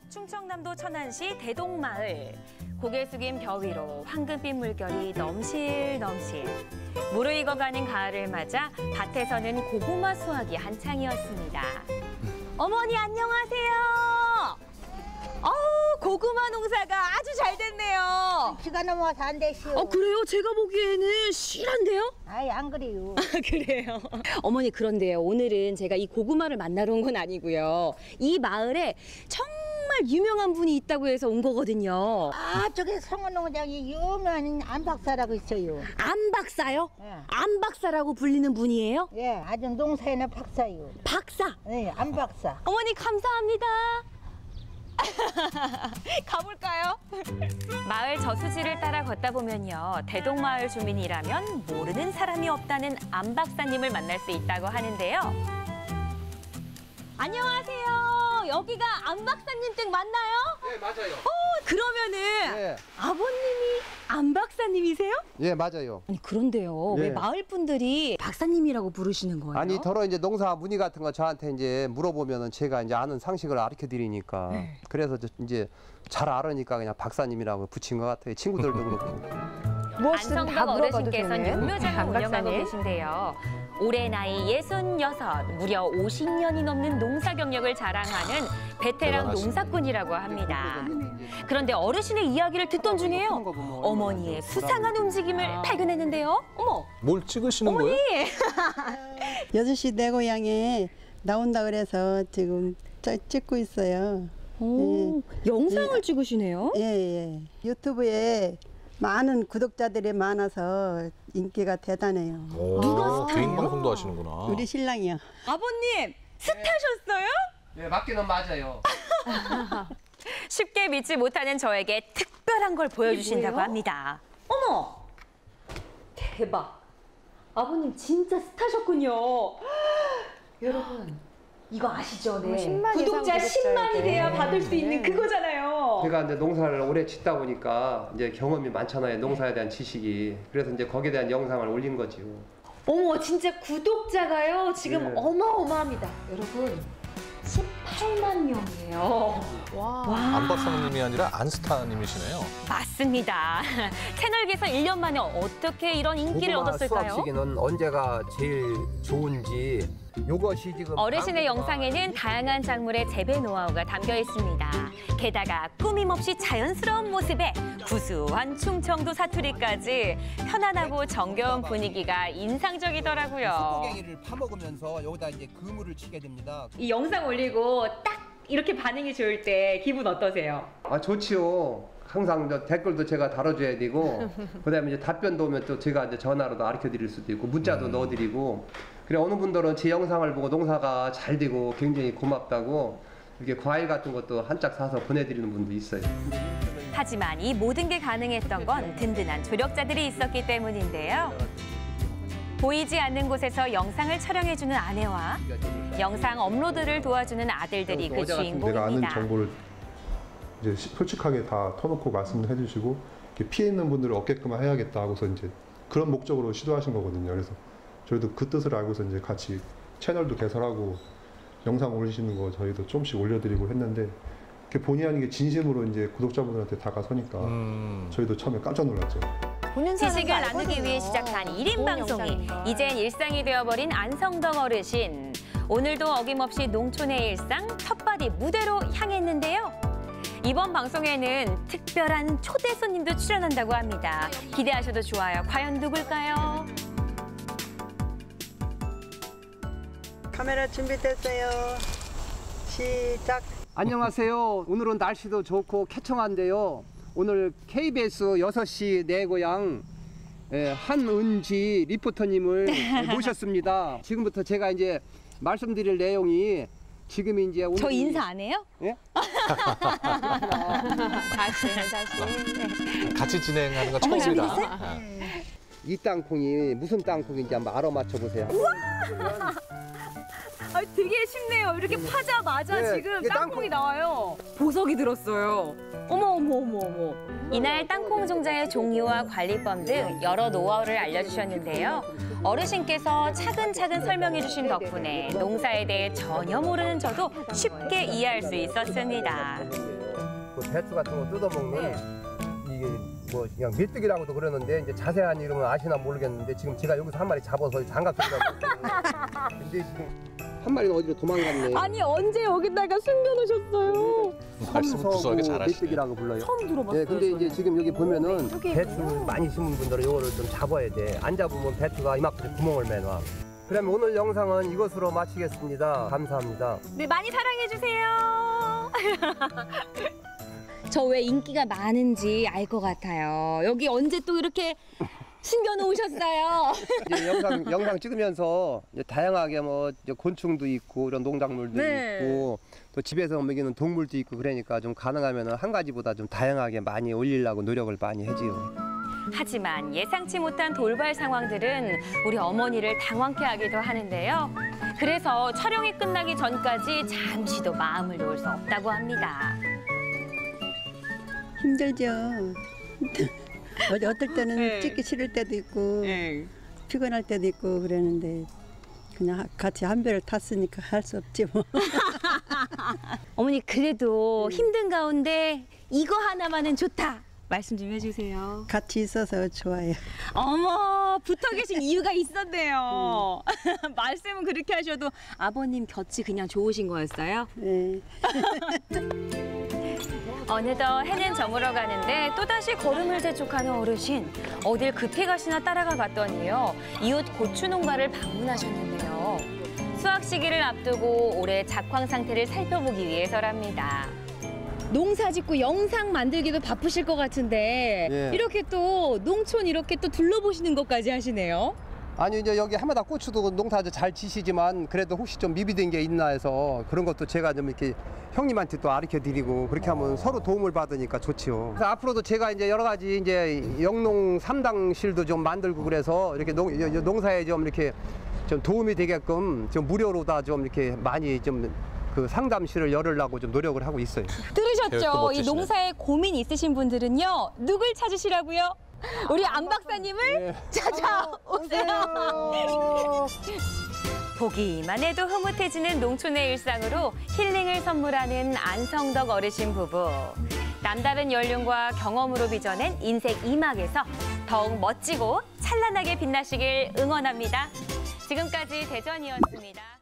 충청남도 천안시 대동마을. 고개 숙인 벼 위로 황금빛 물결이 넘실넘실. 무르익어가는 가을을 맞아 밭에서는 고구마 수확이 한창이었습니다. 어머니 안녕하세요. 고구마 농사가 아주 잘 됐네요. 비가 넘어와서 안 되시오. 그래요? 제가 보기에는 실한데요? 아이, 안 그래요. 그래요. 어머니 그런데요. 오늘은 제가 이 고구마를 만나러 온 건 아니고요. 이 마을에 정말 유명한 분이 있다고 해서 온 거거든요. 저기 성원농장이 유명한 안박사라고 있어요. 안박사요? 예. 안박사라고 불리는 분이에요? 예, 아주 농사에는 박사요. 박사? 네, 안박사. 어머니 감사합니다. 가볼까요? 마을 저수지를 따라 걷다 보면요. 대동마을 주민이라면 모르는 사람이 없다는 안 박사님을 만날 수 있다고 하는데요. 안녕하세요. 여기가 안 박사님 댁 맞나요? 네, 맞아요. 그러면은 네. 아버님이 안 박사님이세요? 예, 맞아요. 아니 그런데요. 예. 왜 마을 분들이 박사님이라고 부르시는 거예요? 아니, 더러 이제 농사 문의 같은 거 저한테 이제 물어보면은 제가 이제 아는 상식을 가르쳐 드리니까 그래서 이제 잘 알으니까 그냥 박사님이라고 붙인 것 같아요. 친구들도 그렇고. 안성덕 어르신께서는 되네. 육묘장을 안 운영하고 박사님. 계신데요. 올해 나이 66, 무려 50년이 넘는 농사 경력을 자랑하는 베테랑 농사꾼이라고 합니다. 그런데 어르신의 이야기를 듣던 중에요. 어머니의 수상한 움직임을 발견했는데요. 어머, 뭘 찍으시는 어머니! 거예요? 6시 내 고향에 나온다 그래서 지금 찍고 있어요. 오, 영상을 찍으시네요. 예. 유튜브에 많은 구독자들이 많아서 인기가 대단해요. 누가 개인 스타예요? 방송도 하시는구나. 우리 신랑이요. 아버님, 스타셨어요? 네, 맞기는 맞아요. 쉽게 믿지 못하는 저에게 특별한 걸 보여주신다고 뭐예요? 합니다. 어머! 대박! 아버님 진짜 스타셨군요. 여러분, 이거 아시죠? 네. 10만 구독자 이상 10만이 돼야 구독자에게. 받을 수 있는 네. 그거잖아요. 제가 이제 농사를 오래 짓다 보니까 이제 경험이 많잖아요. 농사에 대한 지식이. 그래서 이제 거기에 대한 영상을 올린 거지요. 어머, 진짜 구독자가요. 지금 네. 어마어마합니다. 여러분, 18만 명이에요. 안 박사님이 아니라 안스타님이시네요. 맞습니다. 채널 개설 1년 만에 어떻게 이런 인기를 고구마 얻었을까요? 수확 시기는 언제가 제일 좋은지 이것이 지금 어르신의 방송과 영상에는 다양한 작물의 재배 노하우가 담겨 있습니다. 게다가 꾸밈없이 자연스러운 모습에 구수한 충청도 사투리까지 편안하고 정겨운 분위기가 인상적이더라고요. 쑥고갱이를 파먹으면서 여기다 이제 그물을 치게 됩니다. 이 영상 올리고 딱 이렇게 반응이 좋을 때 기분 어떠세요? 아, 좋지요. 항상 저 댓글도 제가 다뤄줘야 되고, 그다음에 이제 답변도 오면 또 제가 이제 전화로도 가르쳐 드릴 수도 있고, 문자도 넣어드리고, 그래 어느 분들은 제 영상을 보고 농사가 잘 되고 굉장히 고맙다고 이렇게 과일 같은 것도 한 짝 사서 보내드리는 분도 있어요. 하지만 이 모든 게 가능했던 건 든든한 조력자들이 있었기 때문인데요. 보이지 않는 곳에서 영상을 촬영해주는 아내와 영상 업로드를 도와주는 아들들이 그 내가 아는 주인공입니다. 정보를 이제 솔직하게 다 터놓고 말씀을 해주시고 이렇게 피해 있는 분들을 얻게끔 해야겠다 하고서 이제 그런 목적으로 시도하신 거거든요. 그래서 저희도 그 뜻을 알고서 이제 같이 채널도 개설하고 영상 올리시는 거 저희도 조금씩 올려드리고 했는데 이렇게 본의 아니게 진심으로 이제 구독자분들한테 다가서니까 저희도 처음에 깜짝 놀랐죠. 지식을 나누기 위해 시작한 1인 방송이 이젠 일상이 되어버린 안성덕 어르신. 오늘도 어김없이 농촌의 일상 텃밭이 무대로 향했는데요. 이번 방송에는 특별한 초대 손님도 출연한다고 합니다. 기대하셔도 좋아요. 과연 누굴까요? 카메라 준비됐어요. 시작. 안녕하세요. 오늘은 날씨도 좋고 쾌청한데요. 오늘 KBS 6시 내 고향 한은지 리포터님을 모셨습니다. 지금부터 제가 이제 말씀드릴 내용이 지금 이제 오늘 저 인사 안 해요? 예? 다시. 같이 진행하는 건 처음이다. 이 땅콩이 무슨 땅콩인지 한번 알아맞혀 보세요. 되게 쉽네요. 이렇게 파자마자 네, 지금 이게 땅콩이 나와요. 보석이 들었어요. 어머. 이날 땅콩 종자의 종류와 관리법 등 여러 노하우를 알려주셨는데요. 어르신께서 차근차근 설명해 주신 덕분에 농사에 대해 전혀 모르는 저도 쉽게 이해할 수 있었습니다. 그 배추 같은 거 뜯어먹는 이게 뭐 그냥 메뚜기라고도 그러는데 이제 자세한 이름은 아시나 모르겠는데 지금 제가 여기서 한 마리 잡아서 장갑 끼고 근데 지금 한 마리는 어디로 도망갔네. 아니 언제 여기다가 숨겨놓으셨어요? 말씀 구수하게 잘하시네. 메뚜기라고 불러요. 처음 들어봤어요. 네, 근데 이제 지금 여기 보면은 배추 많이 심은 분들은 이거를 좀 잡아야 돼. 안 잡으면 배추가 이만큼 구멍을 매놔. 그러면 오늘 영상은 이것으로 마치겠습니다. 감사합니다. 네, 많이 사랑해주세요. 저 왜 인기가 많은지 알 것 같아요. 여기 언제 또 이렇게 숨겨놓으셨어요? 이제 영상 찍으면서 이제 다양하게 뭐 이제 곤충도 있고 이런 농작물도 네. 있고 또 집에서 먹이는 동물도 있고 그러니까 좀 가능하면 한 가지보다 좀 다양하게 많이 올리려고 노력을 많이 하지요. 하지만 예상치 못한 돌발 상황들은 우리 어머니를 당황케 하기도 하는데요. 그래서 촬영이 끝나기 전까지 잠시도 마음을 놓을 수 없다고 합니다. 힘들죠. 어떨 때는 네. 찍기 싫을 때도 있고 피곤할 때도 있고 그러는데 그냥 같이 한 배를 탔으니까 할 수 없지 뭐. 어머니 그래도 힘든 가운데 이거 하나만은 좋다. 말씀 좀 해주세요. 같이 있어서 좋아요. 어머, 붙어 계신 이유가 있었네요. 말씀은 그렇게 하셔도 아버님 곁이 그냥 좋으신 거였어요? 네. 어느덧 해는 저물어 가는데 또다시 걸음을 재촉하는 어르신. 어딜 급히 가시나 따라가 봤더니요. 이웃 고추 농가를 방문하셨는데요. 수확 시기를 앞두고 올해 작황 상태를 살펴보기 위해서랍니다. 농사 짓고 영상 만들기도 바쁘실 것 같은데 예. 이렇게 또 농촌 이렇게 또 둘러보시는 것까지 하시네요. 아니 이제 여기 하마다 고추도 농사 잘 지시지만 그래도 혹시 좀 미비된 게 있나 해서 그런 것도 제가 좀 이렇게 형님한테 또 가르쳐 드리고 그렇게 하면 서로 도움을 받으니까 좋지요. 그래서 앞으로도 제가 이제 여러 가지 이제 영농 3당실도 좀 만들고 그래서 이렇게 농사에 좀 이렇게 좀 도움이 되게끔 좀 무료로 다 좀 이렇게 많이 좀 그 상담실을 열으려고 좀 노력을 하고 있어요. 들으셨죠? 계획도 이 멋지시네. 농사에 고민 있으신 분들은요. 누굴 찾으시라고요? 우리 안 박사님을 찾아오세요. 보기만 해도 흐뭇해지는 농촌의 일상으로 힐링을 선물하는 안성덕 어르신 부부. 남다른 연륜과 경험으로 빚어낸 인생 2막에서 더욱 멋지고 찬란하게 빛나시길 응원합니다. 지금까지 대전이었습니다.